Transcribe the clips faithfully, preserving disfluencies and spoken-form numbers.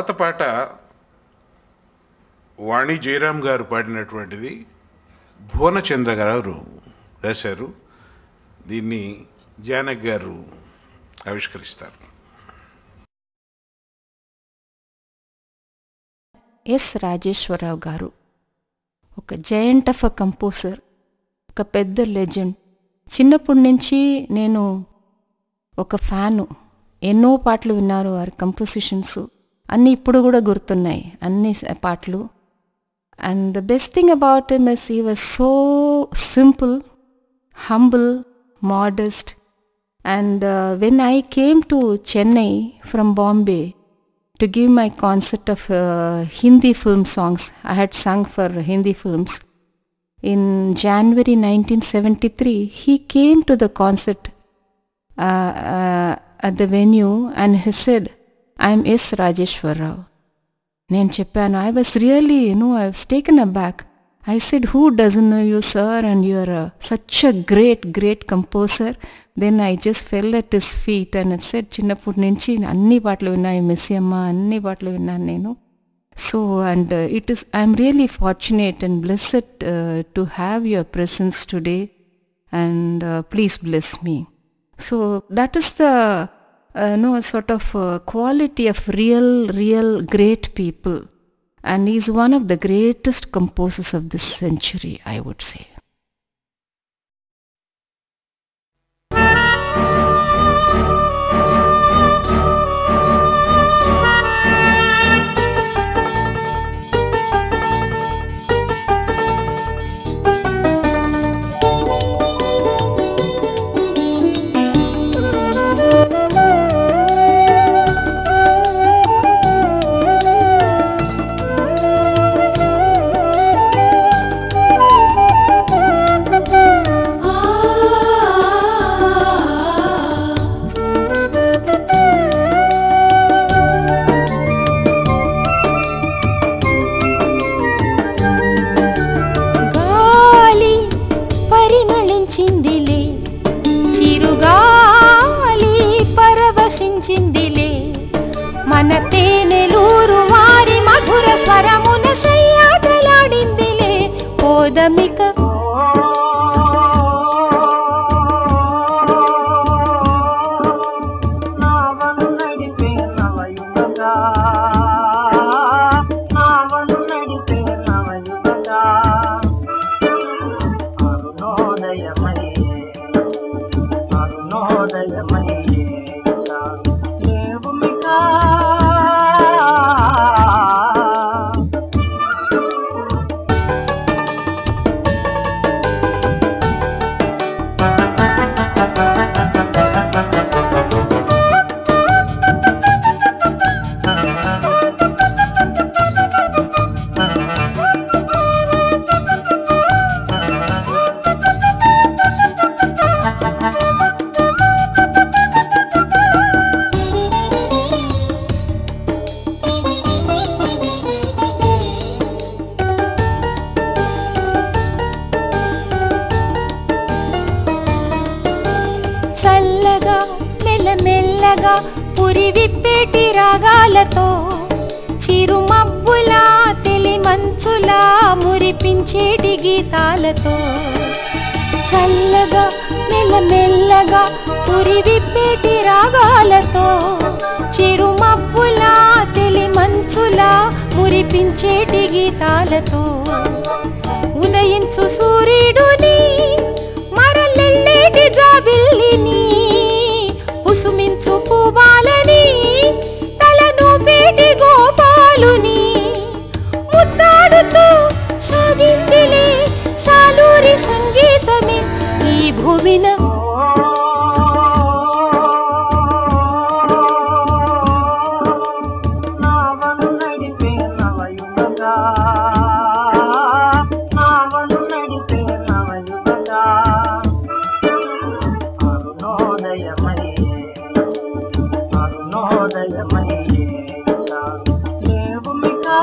తర్వాత పాట వాణి జయరాం గారు పాడినటువంటిది భువన చంద్ర గారు రాశారు. దీన్ని జానకి గారు ఆవిష్కరిస్తారు. ఎస్ రాజేశ్వరరావు గారు ఒక జయంట్ ఆఫ్ అ కంపోజర్, ఒక పెద్ద లెజెండ్. చిన్నప్పటి నుంచి నేను ఒక ఫ్యాను. ఎన్నో పాటలు విన్నారు వారి కంపోజిషన్స్ అన్నీ ఇప్పుడు కూడా గుర్తున్నాయి అన్ని పాటలు. And the best thing about him is he was so simple, humble, modest. And uh, when I came to Chennai from Bombay to give my concert of uh, Hindi film songs, I had sung for Hindi films. In January nineteen seventy-three, he came to the concert uh, uh, at the venue and he said, I am S. Rajeswara Rao. Nen cheppanu, I was really, you know, I was taken aback. I said, who doesn't know you, sir, and you are uh, such a great, great composer. Then I just fell at his feet and I said, చిన్నప్పటి నుంచి అన్ని పాటలు విన్నాయి, మిస్సి అమ్మ అన్ని పాటలు విన్నాను నేను. So and it is I'm really fortunate and blessed to have your presence today and please bless me. So that is the no sort of quality of real real great people. And he is one of the greatest composers of this century, I would say. మురిపించేటి గీతాలతో చల్లగా మెల్లమెల్లగా పురివిప్పేటి రాగాలతో చిరుమబ్బులా తెలి మంచులా మురిపించేటి గీతాలతో ఉదయించు సూర్యుడుని మరలెళ్ళేటి జాబిల్లిని కుసుమించు పూబాలని తలను పేటి గోపాలుని ముద్దాడుతూ సాగిందిలే సాలూరి సంగీతమే ఈ భూమిన. నావను నడిపే నవయుగగా నావను నడిపే నవయుగగా అరుణోదయమై అరుణోదయమై దేవుమిగా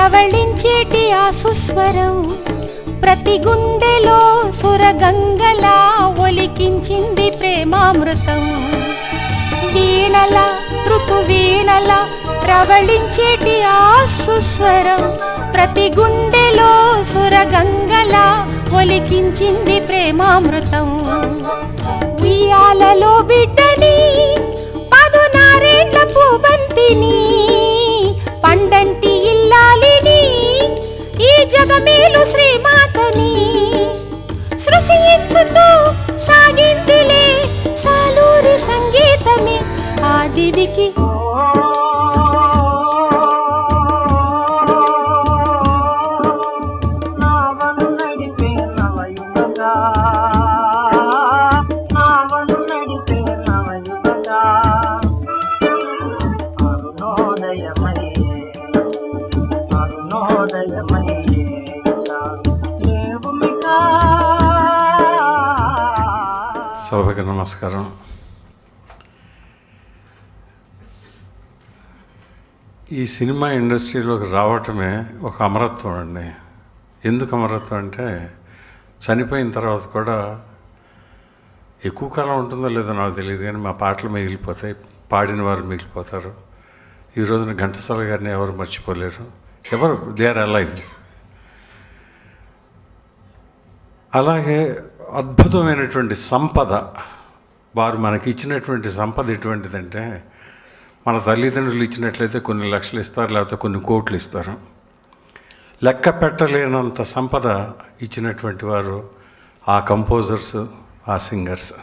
ప్రవళించేటి ఆ సుస్వరం ప్రతి గుండెలో సురగంగలా ఒలికించింది ప్రేమామృతం. వీణల ఋతువీణల ప్రవళించేటి ఆ సుస్వరం ప్రతి గుండెలో సురగంగలా ఒలికించింది ప్రేమామృతం. ఉయ్యాలలో బిడ్డని పదునారేండ్ల పూబంతిని పండంటి ఇల్లాలిని ఈ జగమేలు శ్రీమాతని సృష్టించుతూ సాగిందిలే సాలూరి సంగీతమే ఆ దివికి. నావను నడిపే నవయుగగా నావను నడిపే నవయుగగా అరుణోదయమై అరుణోదయమై లేవుమిగా. సభకి నమస్కారం. ఈ సినిమా ఇండస్ట్రీలోకి రావటమే ఒక అమరత్వం అండి. ఎందుకు అమరత్వం అంటే చనిపోయిన తర్వాత కూడా ఎక్కువ కాలం ఉంటుందో లేదో నాకు తెలియదు, కానీ మా పాటలు మిగిలిపోతాయి, పాడిన వారు మిగిలిపోతారు. ఈ రోజున ఘంటసాల గారిని ఎవరు మర్చిపోలేరు, ఎవరు దే ఆర్ అలైవ్. అలాగే అద్భుతమైనటువంటి సంపద వారు మనకి ఇచ్చినటువంటి సంపద ఎటువంటిదంటే, మన తల్లిదండ్రులు ఇచ్చినట్లయితే కొన్ని లక్షలు ఇస్తారు, లేకపోతే కొన్ని కోట్లు ఇస్తారు. లెక్క పెట్టలేనంత సంపద ఇచ్చినటువంటి వారు ఆ కంపోజర్స్, ఆ సింగర్స్.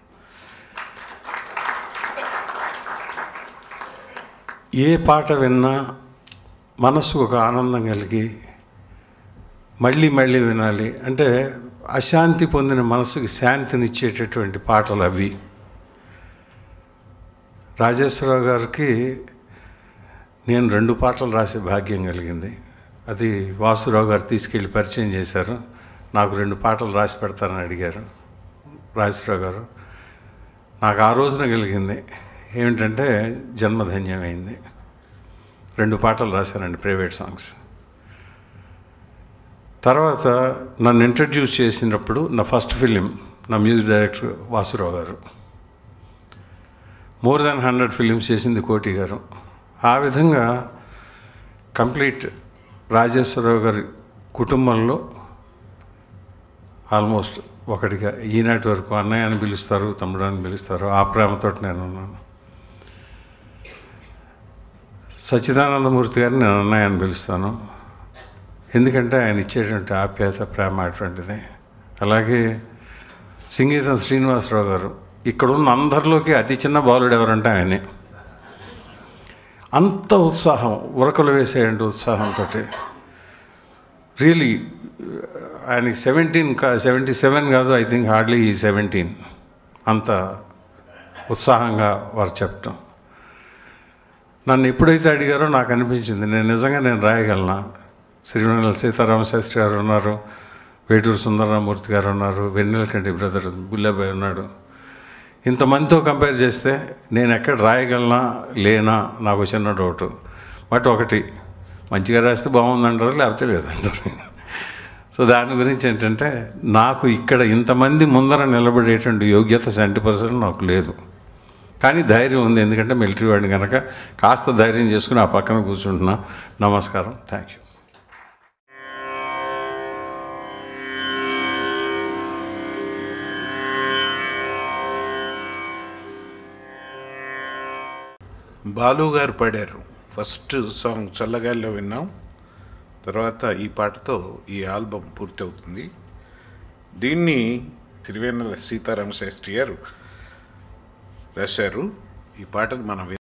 ఏ పాట విన్నా మనసుకు ఒక ఆనందం కలిగి మళ్ళీ మళ్ళీ వినాలి అంటే, అశాంతి పొందిన మనసుకి శాంతినిచ్చేటటువంటి పాటలు అవి. రాజేశ్వరరావు గారికి నేను రెండు పాటలు రాసే భాగ్యం కలిగింది. అది వాసురావు గారు తీసుకెళ్ళి పరిచయం చేశారు. నాకు రెండు పాటలు రాసి పెడతారని అడిగారు రాజేశ్వరరావు గారు. నాకు ఆ రోజున కలిగింది ఏమిటంటే, జన్మధన్యమైంది. రెండు పాటలు రాశానండి, ప్రైవేట్ సాంగ్స్. తర్వాత నన్ను ఇంట్రడ్యూస్ చేసినప్పుడు నా ఫస్ట్ ఫిలిం నా music director Vasu Rao garu. More than hundred films చేసింది కోటి గారు. ఆ విధంగా కంప్లీట్ రాజేశ్వరరావు గారి కుటుంబంలో ఆల్మోస్ట్ ఒకటిగా ఈనాటి వరకు అన్నయ్య అని పిలుస్తారు, తమ్ముడు అని పిలుస్తారు. ఆ ప్రేమతో నేను ఉన్నాను. సచ్చిదానందమూర్తి గారిని నేను అన్నయ్య అని పిలుస్తాను, ఎందుకంటే ఆయన ఇచ్చేటువంటి ఆప్యాయత, ప్రేమ అటువంటిది. అలాగే సింగీతం శ్రీనివాసరావు గారు, ఇక్కడున్న అందరిలోకి అతి చిన్న బాలుడు ఎవరంటే ఆయనే. అంత ఉత్సాహం, ఉరకలు వేసేయండి ఉత్సాహంతో. రియలీ ఆయనకి సెవెంటీన్ కా సెవెంటీ సెవెన్ కాదు, ఐ థింక్ హార్డ్లీ ఈ సెవెంటీన్. అంత ఉత్సాహంగా వారు చెప్పటం. నన్ను ఎప్పుడైతే అడిగారో నాకు అనిపించింది నేను నిజంగా నేను రాయగలనా. శ్రీవెన్నెల సీతారామ శాస్త్రి గారు ఉన్నారు, వేటూరు సుందరరామూర్తి గారు ఉన్నారు, వెన్నెలకంటి బ్రదర్ బుల్లెబాయ్ ఉన్నాడు. ఇంతమందితో కంపేర్ చేస్తే నేను ఎక్కడ రాయగలనా లేనా నాకు చిన్న డౌట్. బట్ ఒకటి, మంచిగా రాస్తే బాగుందంటారు, లేకపోతే లేదంటారు. సో దాని గురించి ఏంటంటే, నాకు ఇక్కడ ఇంతమంది ముందర నిలబడేటువంటి యోగ్యత సెవెంటీ పర్సెంట్ నాకు లేదు, కానీ ధైర్యం ఉంది. ఎందుకంటే మిలిటరీ వాడిని కనుక కాస్త ధైర్యం చేసుకుని ఆ పక్కన కూర్చుంటున్నా. నమస్కారం, థ్యాంక్ యూ. బాలు గారు పాడారు ఫస్ట్ సాంగ్ చల్లగాలిలో విన్నాం. తర్వాత ఈ పాటతో ఈ ఆల్బమ్ పూర్తి అవుతుంది. దీన్ని శ్రీవెన్నెల సీతారామ శాస్త్రి గారు రాశారు. ఈ పాటను మనం